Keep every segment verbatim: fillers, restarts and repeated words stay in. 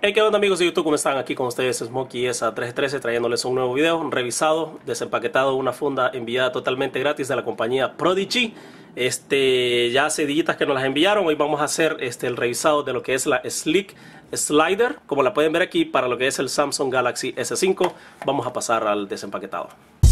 Hey, ¿qué onda amigos de YouTube? ¿Cómo están? Aquí con ustedes Smokey S A tres trece trayéndoles un nuevo video, revisado, desempaquetado, una funda enviada totalmente gratis de la compañía Prodigy. Este, ya hace días que nos las enviaron. Hoy vamos a hacer este, el revisado de lo que es la Slick Slider, como la pueden ver aquí, para lo que es el Samsung Galaxy S cinco. Vamos a pasar al desempaquetado.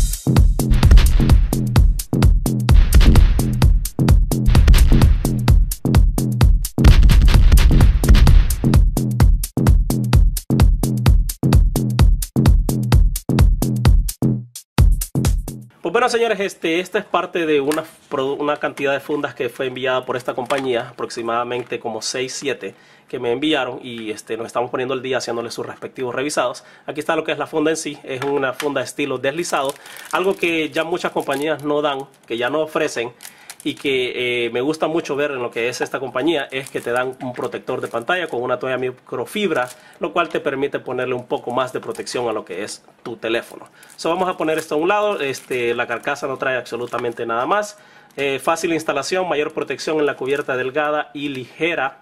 Pues bueno, señores, este, esta es parte de una, una cantidad de fundas que fue enviada por esta compañía, aproximadamente como seis, siete que me enviaron, y este, nos estamos poniendo el día haciéndole sus respectivos revisados. Aquí está lo que es la funda en sí, es una funda estilo deslizado, algo que ya muchas compañías no dan, que ya no ofrecen, y que eh, me gusta mucho ver en lo que es esta compañía, es que te dan un protector de pantalla con una toalla microfibra, lo cual te permite ponerle un poco más de protección a lo que es tu teléfono. So, vamos a poner esto a un lado. Este, la carcasa no trae absolutamente nada más. Eh, fácil instalación, mayor protección en la cubierta delgada y ligera.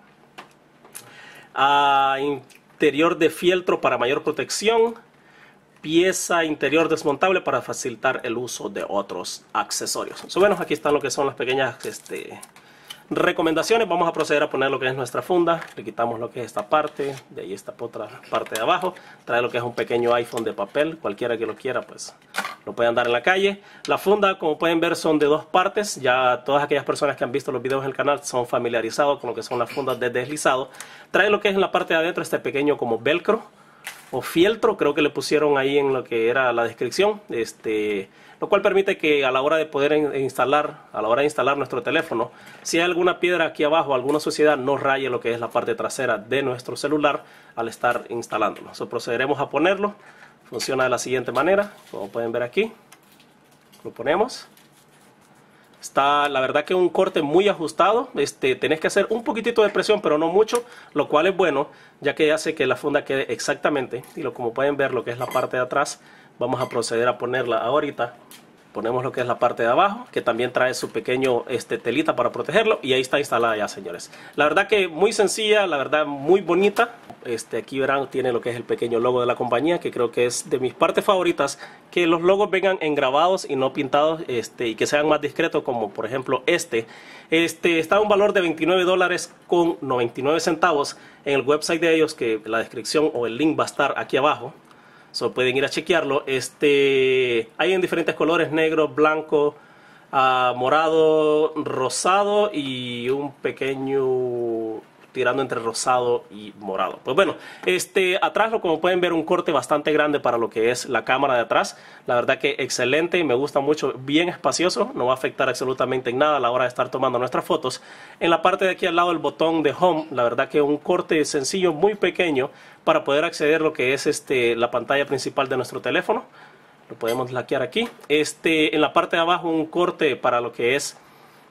Ah, interior de fieltro para mayor protección. Pieza interior desmontable para facilitar el uso de otros accesorios. So, bueno, aquí están lo que son las pequeñas este, recomendaciones. Vamos a proceder a poner lo que es nuestra funda. Le quitamos lo que es esta parte, de ahí esta otra parte de abajo. Trae lo que es un pequeño iPhone de papel. Cualquiera que lo quiera, pues lo puede andar en la calle. La funda, como pueden ver, son de dos partes. Ya todas aquellas personas que han visto los videos del canal son familiarizados con lo que son las fundas de deslizado. Trae lo que es en la parte de adentro este pequeño como velcro o fieltro, creo que le pusieron ahí en lo que era la descripción, este, lo cual permite que a la hora de poder instalar, a la hora de instalar nuestro teléfono, si hay alguna piedra aquí abajo, alguna suciedad, no raye lo que es la parte trasera de nuestro celular al estar instalándolo. So, procederemos a ponerlo. Funciona de la siguiente manera, como pueden ver aquí. Lo ponemos. Está, la verdad, que un corte muy ajustado. Este, tenés que hacer un poquitito de presión, pero no mucho, lo cual es bueno, ya que hace que la funda quede exactamente. Y lo, como pueden ver, lo que es la parte de atrás, vamos a proceder a ponerla ahorita. Ponemos lo que es la parte de abajo, que también trae su pequeño este, telita para protegerlo, y ahí está instalada ya, señores. La verdad que muy sencilla, la verdad muy bonita. Este, aquí verán, tiene lo que es el pequeño logo de la compañía, que creo que es de mis partes favoritas, que los logos vengan engrabados y no pintados, este, y que sean más discretos, como por ejemplo este. Este está a un valor de veintinueve dólares con noventa y nueve centavos en el website de ellos, que la descripción o el link va a estar aquí abajo. So, pueden ir a chequearlo. Este, hay en diferentes colores: negro, blanco, uh, morado, rosado y un pequeño tirando entre rosado y morado. Pues bueno, este, atrás, como pueden ver, un corte bastante grande para lo que es la cámara de atrás. La verdad que excelente, me gusta mucho, bien espacioso, no va a afectar absolutamente en nada a la hora de estar tomando nuestras fotos. En la parte de aquí al lado, el botón de home, la verdad que un corte sencillo, muy pequeño, para poder acceder a lo que es este, la pantalla principal de nuestro teléfono. Lo podemos laquear aquí. Este, en la parte de abajo, un corte para lo que es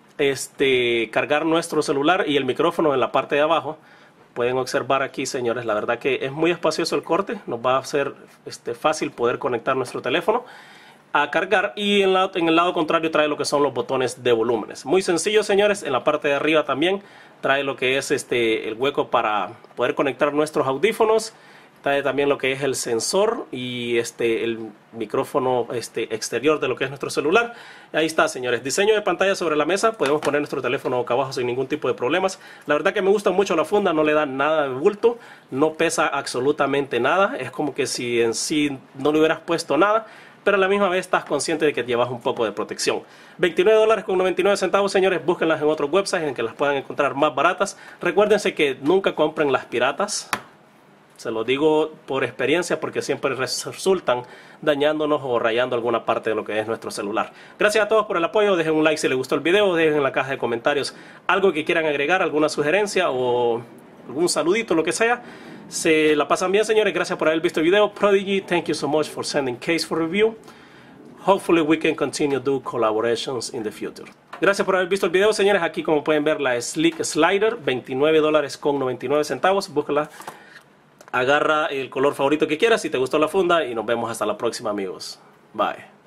Este, cargar nuestro celular, y el micrófono en la parte de abajo. Pueden observar aquí, señores, la verdad que es muy espacioso el corte, nos va a ser este, fácil poder conectar nuestro teléfono a cargar, y en, la, en el lado contrario trae lo que son los botones de volúmenes. Muy sencillo, señores. En la parte de arriba también trae lo que es este, el hueco para poder conectar nuestros audífonos. Trae también lo que es el sensor y este, el micrófono este, exterior de lo que es nuestro celular. Ahí está, señores. Diseño de pantalla sobre la mesa. Podemos poner nuestro teléfono boca abajo sin ningún tipo de problemas. La verdad que me gusta mucho la funda. No le da nada de bulto. No pesa absolutamente nada. Es como que si en sí no le hubieras puesto nada, pero a la misma vez estás consciente de que llevas un poco de protección. veintinueve dólares con noventa y nueve centavos, señores. Búsquenlas en otros websites en que las puedan encontrar más baratas. Recuérdense que nunca compren las piratas. Se lo digo por experiencia, porque siempre resultan dañándonos o rayando alguna parte de lo que es nuestro celular. Gracias a todos por el apoyo. Dejen un like si les gustó el video. Dejen en la caja de comentarios algo que quieran agregar, alguna sugerencia o algún saludito, lo que sea. Se la pasan bien, señores. Gracias por haber visto el video. Prodigy, thank you so much for sending case for review. Hopefully we can continue to do collaborations in the future. Gracias por haber visto el video, señores. Aquí, como pueden ver, la Slick Slider, veintinueve dólares con noventa y nueve centavos. Búscala. Agarra el color favorito que quieras si te gustó la funda, y nos vemos hasta la próxima, amigos. Bye.